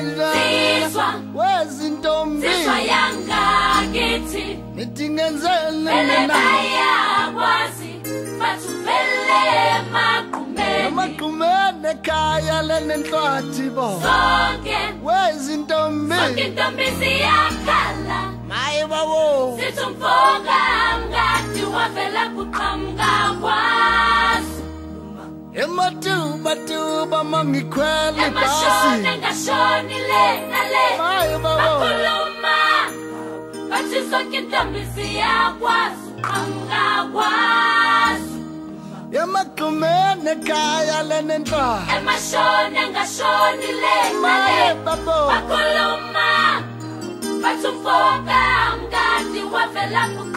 Zizwa wezintombi Zizwa yanga kithi nithi ngenzele Vele mina bayakwazi bathuvele emagqumeni amagqumeni ekhaya lenenhlwathi bo Sonke wezintombi intombi ziyakhala maye babo Sithi umfoka ngati wavela kuqhamuka kwazi Ematuba mangikhwela ibhasi Emashone ngashoni le nale maye babo Bakhuluma bathi zonke intombi ziyakwazi uqhamuka kwazi amagqumeni ekhaya lenenhlwathi Emashone ngashoni le maye nale babo Bakhuluma bathi umfoka ngati wavela kuqhamuka